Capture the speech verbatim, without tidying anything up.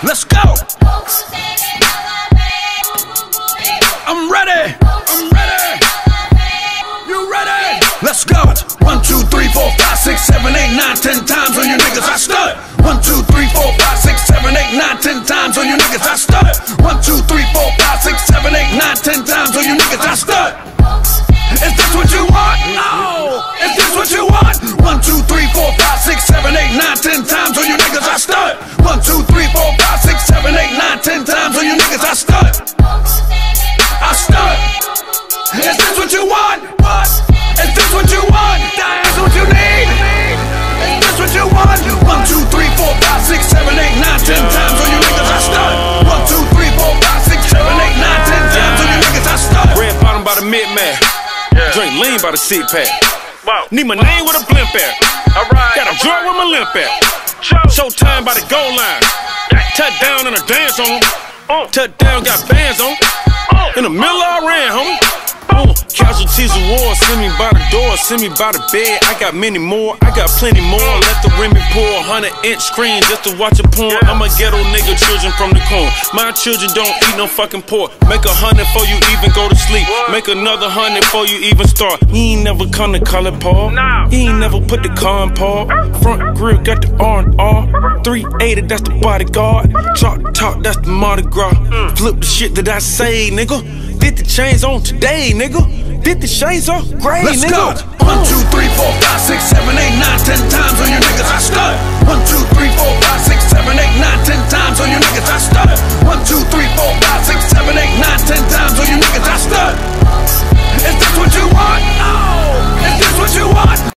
Let's go. I'm ready. I'm ready. You ready? Let's go. One, two, three, four, five, six, seven, eight, nine, ten times on you niggas. I stud. One, two, three, four, five, six, seven, eight, nine, ten times on you niggas. I stud. One, two, three, four, five, six, seven, eight, nine, ten times on you niggas. I stud. Is this what you want? No. Is this what you want? One, two, three, four, five, six, seven, eight, nine, ten times on you niggas. I stud. One, two, three, four, five, six, seven, eight, nine, ten times on you niggas. I stud. I stud. Is this what you want? What? Is this what you want? Is this what you need? Is this what you want? One, two, three, four, five, six, seven, eight, nine, ten times on you niggas. I stud. One, two, three, four, five, six, seven, eight, nine, ten times on you niggas. I stud. Red bottom by the mid-man. Drink lean by the seat pack. Wow. Need my name with a blimp at. Alright. Got a drug with my limp at. Showtime by the goal line. Touchdown and a dance on. Uh. Touchdown got bands on. Uh. In the middle I ran, homie. Uh. Casualties of war, send me by the door, send me by the bed. I got many more, I got plenty more. Let the Remy pour, hundred inch screen just to watch a porn. I'm a ghetto nigga, children from the corn. My children don't eat no fucking pork. Make a hundred before you even go to sleep. Make another hundred before you even start. He ain't never come to Color Paul. He ain't never put the car in Paul. Front grill got the R and R. three eighty, that's the bodyguard. Talk, talk, that's the Mardi Gras. Flip the shit that I say, nigga. fifty chains on today, nigga. fifty chains on gray, Let's nigga. go. One, two, three, four, five, six, seven, eight, nine,